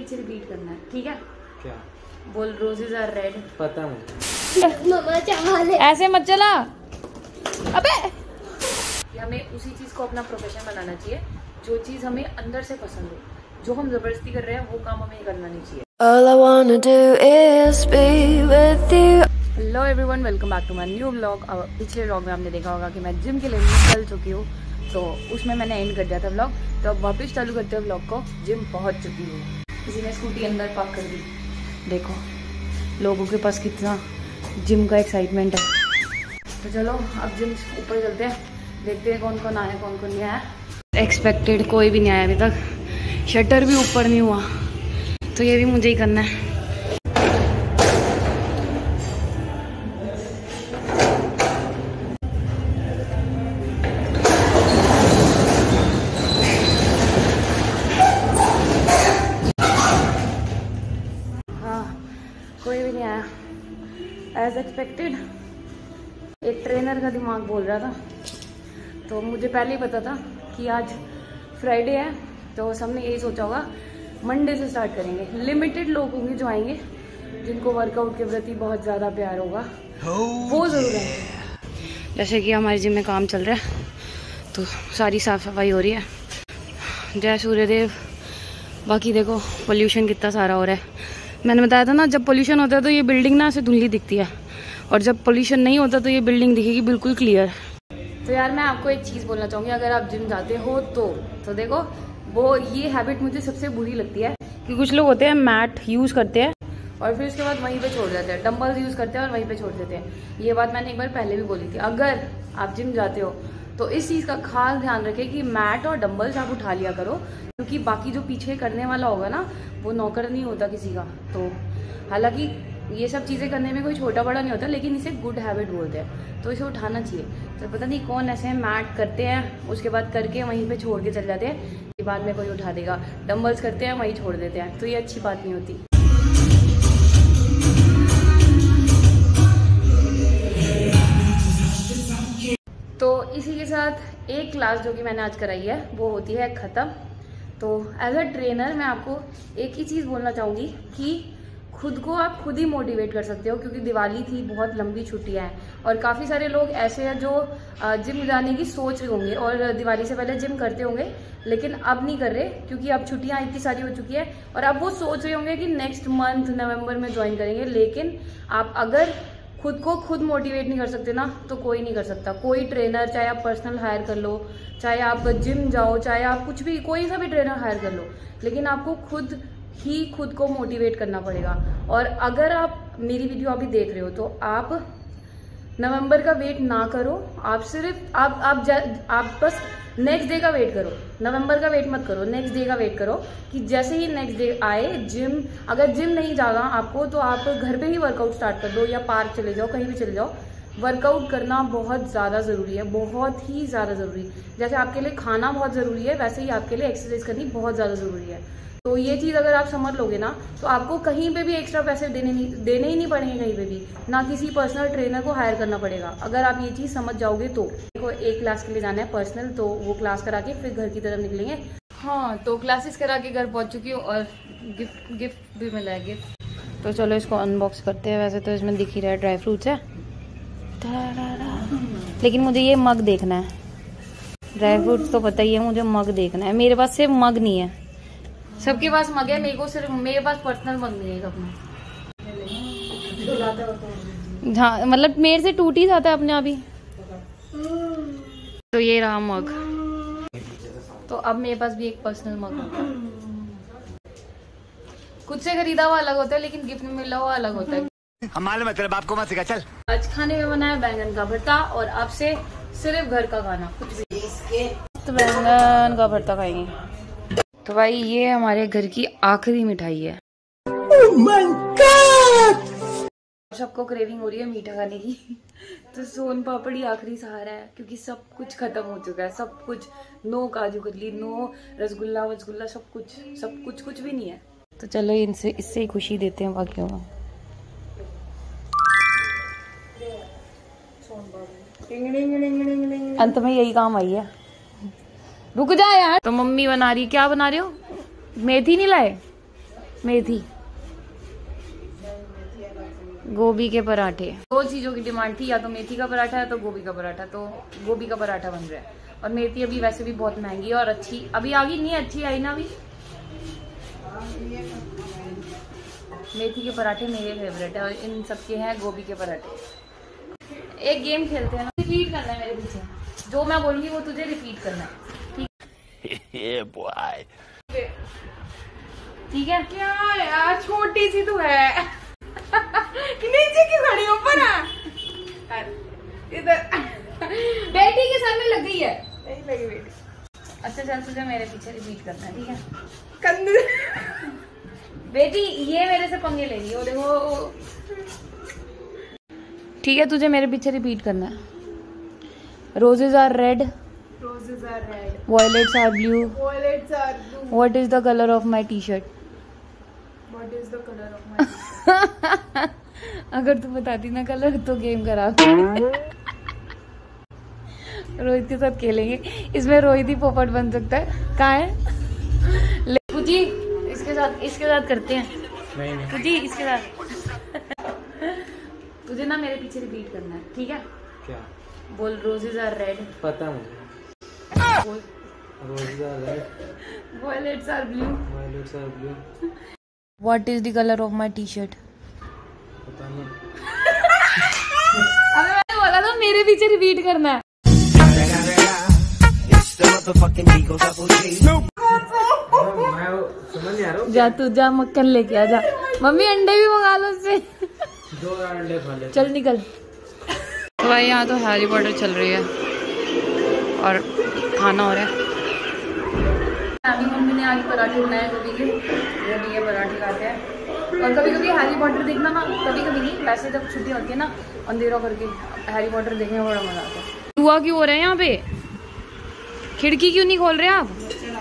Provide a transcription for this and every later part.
पीछे रिपीट करना है, ठीक है? क्या बोल रोजेज आर रेड। पता मुझे। ऐसे मत चला। अबे हमें उसी चीज को अपना प्रोफेशन बनाना चाहिए, जो चीज हमें अंदर से पसंद हो। जो हम जबरदस्ती कर रहे हैं वो काम हमें करना नहीं चाहिए। All I wanna do is be with you. Hello everyone, welcome back to my new vlog. पिछले व्लॉग में आपने देखा होगा कि मैं जिम के लिए निकल चुकी हूँ, तो उसमें मैंने एंड कर दिया था व्लॉग। तो अब वापस चालू करते हैं व्लॉग को। जिम पहुँच चुकी हूँ, किसी ने स्कूटी अंदर पार्क कर दी। देखो लोगों के पास कितना जिम का एक्साइटमेंट है। तो चलो अब जिम ऊपर चलते हैं, देखते हैं कौन कौन आया कौन कौन नहीं आया। एक्सपेक्टेड कोई भी नहीं आया अभी तक, शटर भी ऊपर नहीं हुआ, तो ये भी मुझे ही करना है। कोई भी नहीं आया एज एक्सपेक्टेड। एक ट्रेनर का दिमाग बोल रहा था, तो मुझे पहले ही पता था कि आज फ्राइडे है, तो सबने यही सोचा होगा मंडे से स्टार्ट करेंगे। लिमिटेड लोग होंगे जो आएंगे, जिनको वर्कआउट के प्रति बहुत ज़्यादा प्यार होगा, वो ज़रूर आएंगे। जैसे कि हमारे जिम में काम चल रहा है, तो सारी साफ सफाई हो रही है। जय सूर्यदेव। बाकी देखो पोल्यूशन कितना सारा हो रहा है। मैंने बताया था ना, जब पोल्यूशन होता है तो ये बिल्डिंग ना ऐसे धुंधली दिखती है, और जब पोल्यूशन नहीं होता तो ये बिल्डिंग दिखेगी बिल्कुल क्लियर। तो यार मैं आपको एक चीज़ बोलना चाहूँगी, अगर आप जिम जाते हो तो देखो वो ये हैबिट मुझे सबसे बुरी लगती है कि कुछ लोग होते हैं मैट यूज़ करते हैं और फिर उसके बाद वहीं पे छोड़ देते हैं, डंबल्स यूज़ करते हैं और वहीं पे छोड़ देते हैं। ये बात मैंने एक बार पहले भी बोली थी। अगर आप जिम जाते हो तो इस चीज़ का खास ध्यान रखें कि मैट और डंबल्स आप उठा लिया करो, क्योंकि बाकी जो पीछे करने वाला होगा ना, वो नौकर नहीं होता किसी का। तो हालांकि ये सब चीज़ें करने में कोई छोटा बड़ा नहीं होता, लेकिन इसे गुड हैबिट बोलते हैं, तो इसे उठाना चाहिए। तो पता नहीं कौन ऐसे मैट करते हैं, उसके बाद करके वहीं पे छोड़ के चले जाते हैं कि बाद में कोई उठा देगा। डंबल्स करते हैं वहीं छोड़ देते हैं, तो ये अच्छी बात नहीं होती। तो इसी के साथ एक क्लास जो कि मैंने आज कराई है वो होती है ख़त्म। तो एज अ ट्रेनर मैं आपको एक ही चीज़ बोलना चाहूँगी कि खुद को आप खुद ही मोटिवेट कर सकते हो, क्योंकि दिवाली थी, बहुत लंबी छुट्टियां हैं और काफ़ी सारे लोग ऐसे हैं जो जिम जाने की सोच रहे होंगे और दिवाली से पहले जिम करते होंगे, लेकिन अब नहीं कर रहे क्योंकि अब छुट्टियां इतनी सारी हो चुकी है। और अब वो सोच रहे होंगे कि नेक्स्ट मंथ नवंबर में ज्वाइन करेंगे, लेकिन आप अगर खुद को खुद मोटिवेट नहीं कर सकते ना, तो कोई नहीं कर सकता। कोई ट्रेनर, चाहे आप पर्सनल हायर कर लो, चाहे आप जिम जाओ, चाहे आप कुछ भी, कोई सा भी ट्रेनर हायर कर लो, लेकिन आपको खुद को मोटिवेट करना पड़ेगा। और अगर आप मेरी वीडियो अभी देख रहे हो तो आप नवंबर का वेट ना करो, आप सिर्फ आप बस नेक्स्ट डे का वेट करो। नवंबर का वेट मत करो, नेक्स्ट डे का वेट करो कि जैसे ही नेक्स्ट डे आए जिम, अगर जिम नहीं जाना आपको तो आप घर पे ही वर्कआउट स्टार्ट कर दो, या पार्क चले जाओ, कहीं भी चले जाओ। वर्कआउट करना बहुत ज़्यादा ज़रूरी है, बहुत ही ज़्यादा ज़रूरी। जैसे आपके लिए खाना बहुत ज़रूरी है, वैसे ही आपके लिए एक्सरसाइज करनी बहुत ज़्यादा ज़रूरी है। तो ये चीज़ अगर आप समझ लोगे ना, तो आपको कहीं पे भी एक्स्ट्रा पैसे देने ही नहीं पड़ेंगे, कहीं पे भी ना किसी पर्सनल ट्रेनर को हायर करना पड़ेगा। अगर आप ये चीज़ समझ जाओगे तो देखो, एक क्लास के लिए जाना है पर्सनल, तो वो क्लास करा के फिर घर की तरफ निकलेंगे। हाँ, तो क्लासेस करा के घर पहुँच चुकी हूँ और गिफ्ट भी मिला है। गिफ्ट तो चलो इसको अनबॉक्स करते हैं। वैसे तो इसमें दिख ही रहा है ड्राई फ्रूट्स है, लेकिन मुझे ये मग देखना है। ड्राई फ्रूट्स तो पता ही है, मुझे मग देखना है। मेरे पास सिर्फ मग नहीं है, सबके पास मग है, मेरे पास पर्सनल मग नहीं है अपना। हाँ, मतलब मेरे से टूट ही जाता है अपने आप ही। तो ये रहा मग, तो अब मेरे पास भी एक पर्सनल मग होता है। खुद से खरीदा हुआ अलग होता है, लेकिन गिफ्ट में मिला हुआ अलग होता है। हम मालूम है तेरे बाप को मत सिखा, चल। आज खाने में बनाया बैंगन का भरता, और अब से सिर्फ घर का खाना, कुछ भी तो बैंगन का भरता खाएंगे। तो भाई ये हमारे घर की आखिरी मिठाई है। Oh my God! सबको क्रेविंग हो रही है मीठा खाने की, तो सोन पापड़ी आखिरी सहारा है, क्योंकि सब कुछ खत्म हो चुका है। सब कुछ, नो काजू कतली, नो रसगुल्ला वसगुल्ला, सब कुछ भी नहीं है। तो चलो इससे ही खुशी देते हैं बाकियों को। अंत में यही काम आई है। रुक जा यार। तो मम्मी बना रही, क्या बना रहे हो? मेथी नहीं लाए? मेथी, गोभी के पराठे। 2 चीज़ों की डिमांड थी, या तो मेथी का पराठा या तो गोभी का पराठा। तो गोभी का पराठा बन रहा है। और मेथी अभी वैसे भी बहुत महंगी है और अच्छी अभी आ गई नहीं, अच्छी आई ना अभी। मेथी के पराठे मेरे फेवरेट है और इन सबके हैं गोभी के पराठे। एक गेम खेलते हैं ना, रिपीट करना है मेरे पीछे, जो मैं बोलूंगी वो तुझे रिपीट करना है, ठीक है? क्या यार, छोटी सी तो है कि नीचे की खड़ी ऊपर है इधर। बेटी के सर में लग गई है। नहीं लगी बेटी। अच्छा चल, तुझे मेरे पीछे रिपीट करना है, ठीक है? कंधे बेटी ये मेरे से पंगे ले रही है, देखो। ठीक है, तुझे मेरे पीछे रिपीट करना है। Roses are red, Roses are red, violets are blue, violets are blue. what is the color of my t-shirt? What is the color of my अगर तू बताती ना कलर तो गेम करा। रोहित के साथ खेलेंगे, इसमें रोहित ही पोपट बन सकता है। कहाँ है? ले पूजी, इसके साथ करते हैं। नहीं पूजी इसके साथ। तुझे ना मेरे पीछे रिपीट करना है, ठीक है? क्या बोल, रोजेज आर रेड। पता मुझे। बोल, roses are red, violets are blue. Violets are blue. What is the color of my t-shirt? पता नहीं। अबे मैंने बोला था मेरे पीछे रिपीट करना है। मैं समझ नहीं आ रहा हूँ। जा तू जा, मक्खन लेके आ जा। मम्मी अंडे भी मंगा लो उससे। 2 अंडे खा ले। चल निकल। तो भाई यहाँ तो हैरी पॉटर चल रही है और खाना हो रहा है। अभी मम्मी ने आगे पराठे बनाए गोभी के, वो भी ये पराठे खाते हैं। और कभी कभी हैरी पॉटर देखना ना, कभी कभी नहीं, वैसे जब छुट्टी होती है ना, अंधेरा करके हैरी पॉटर देखने में बड़ा मजा आता है। हुआ क्यों हो रहा है यहाँ पे? खिड़की क्यों नहीं खोल रहे आप?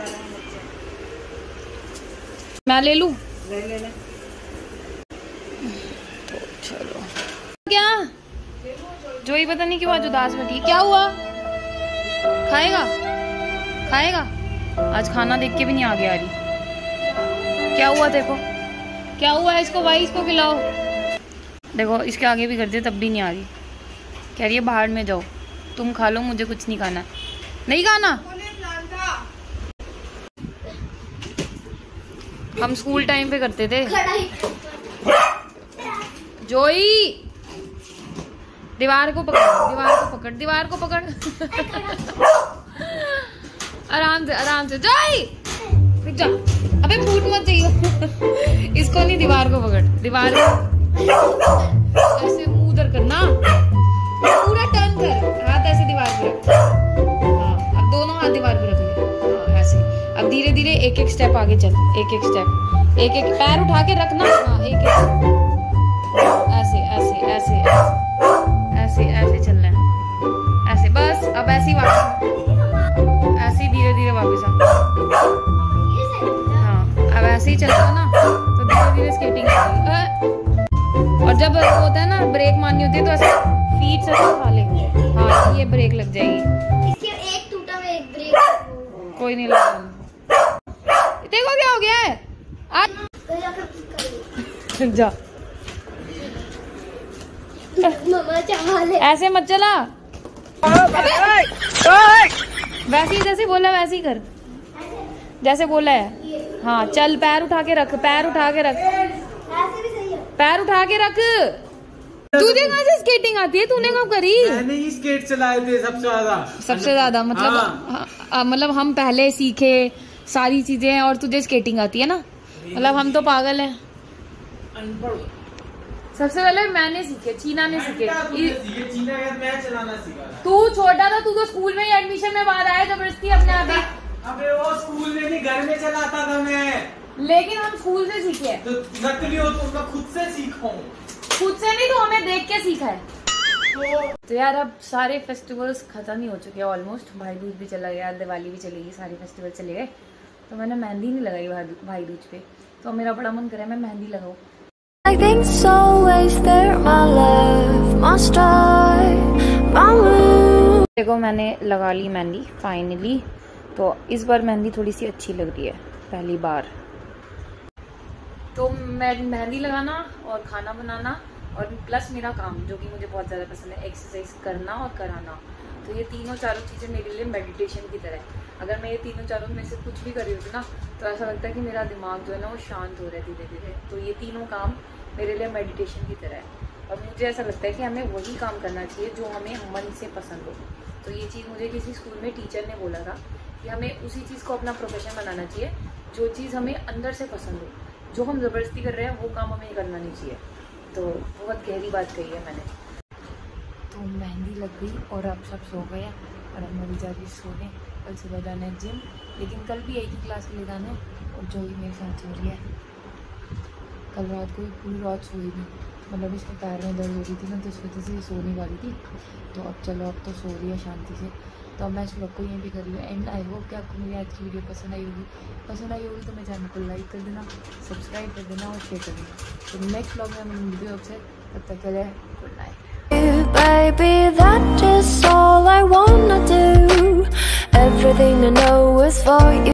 मैं ले लूं? ले। तो चलो। क्या जो ही पता नहीं क्यों आज उदास बैठी, क्या हुआ? खाएगा? आज खाना देख के भी नहीं आगे आ रही। क्या हुआ? देखो क्या हुआ है इसको, भाई इसको खिलाओ। देखो इसके आगे भी कर दे तब भी नहीं आ रही। कह रही है बाहर में जाओ, तुम खा लो, मुझे कुछ नहीं खाना। नहीं खाना? हम स्कूल टाइम पे करते थे। जोई दीवार को पकड़। आराम से जोई, रुक जा। अबे फूट मत चाहिए। इसको नहीं, दीवार को पकड़। दीवार ऐसे मुंह उधर करना, पूरा टर्न कर, हाथ ऐसे दीवार पे रख। हाँ, अब दोनों हाथ दीवार पे रख ले। हाँ ऐसे। अब धीरे धीरे एक स्टेप आगे चल, एक स्टेप, एक पैर उठा के रखना। हाँ एक ऐसे चलना है, ऐसे बस। अब ऐसे ही वापस, ऐसे धीरे धीरे वापस आ। हाँ अब ऐसे ही चलता ना तो धीरे धीरे स्केटिंग। और जब होता है ना ब्रेक मारनी होती है तो ऐसे फीट से उठा ले। हाँ ये ब्रेक लग जाएगी। इसके एक टूटा हुआ एक ब्रेक। कोई नहीं लगा। देखो क्या हो गया है आज। जा मम्मा चावल है। ऐसे मत चला। वैसे ही जैसे बोला वैसे ही कर, जैसे बोला है। हाँ चल, पैर उठा के रख, पैर उठा के रख, ऐसे भी सही है। पैर उठा के रख। तुझे कहाँ से स्केटिंग आती है? तूने कब करी? मैंने ही स्केट चलाए थे सबसे ज्यादा। मतलब हाँ। मतलब हम पहले सीखे सारी चीजें और तुझे स्केटिंग आती है ना। मतलब हम तो पागल हैं। सबसे पहले मैंने सीखे, चीना ने सीखे। चीना मैं चलाना सीखा। तू छोटा था, तू तो स्कूल में ही एडमिशन में बाहर आया जबरदस्ती अपने आप ही। अबे वो स्कूल में नहीं, घर में चलाता था मैं। लेकिन हम स्कूल से सीखे। तो नकली हो तो मैं खुद से सीखा हूँ। खुद से नहीं तो हमें देख के सीखा है। तो यार अब सारे फेस्टिवल्स खत्म ही हो चुके हैं ऑलमोस्ट। भाई दूज भी चला गया, दिवाली भी चली गई, सारे फेस्टिवल चले गए। तो मैंने मेहंदी नहीं लगाई भाई दूज पे, तो मेरा बड़ा मन करे मैं मेहंदी लगाऊं। I think so wasted my love, my star, my moon. देखो मैंने लगा ली मेहंदी फाइनली। तो इस बार मेहंदी थोड़ी सी अच्छी लग रही है, पहली बार। तो मैं मेहंदी लगाना और खाना बनाना और प्लस मेरा काम जो कि मुझे बहुत ज़्यादा पसंद है, एक्सरसाइज करना और कराना। तो ये तीनों चारों चीज़ें मेरे लिए मेडिटेशन की तरह है। अगर मैं ये तीनों चारों में से कुछ भी कर रही होती ना तो ऐसा लगता है कि मेरा दिमाग जो है ना वो शांत हो रहा है धीरे धीरे। तो ये तीनों काम मेरे लिए मेडिटेशन की तरह है और मुझे ऐसा लगता है कि हमें वही काम करना चाहिए जो हमें मन से पसंद हो। तो ये चीज़ मुझे किसी स्कूल में टीचर ने बोला था कि हमें उसी चीज़ को अपना प्रोफेशन बनाना चाहिए जो चीज़ हमें अंदर से पसंद हो। जो हम ज़बरदस्ती कर रहे हैं वो काम हमें करना नहीं चाहिए। तो बहुत गहरी बात कही है मैंने। तो मेहंदी लग गई और अब सब सो गए और अब मैं भी जा रही सोने। कल सुबह जाना है जिम, लेकिन कल भी एक ही क्लास के लिए जाना है और जो भी मेरे साथ सो रही है। कल रात को पूरी रात सोई नहीं, मतलब इसके पैर में दर्द हो रही थी ना तो इस वजह से सो नहीं वाली थी। तो अब चलो अब तो सो रही है शांति से। तो अब मैं इस व्लॉग को यहीं भी कर रही हूँ एंड आई होप कि आपको मेरी आज की वीडियो पसंद आई होगी। तो मेरे चैनल को लाइक कर देना, सब्सक्राइब कर देना और शेयर कर देना। तो नेक्स्ट व्लॉग में हम मिलते हैं आपसे, तब तक के लिए good night. Baby, that is all I wanna do. Everything I know is for you.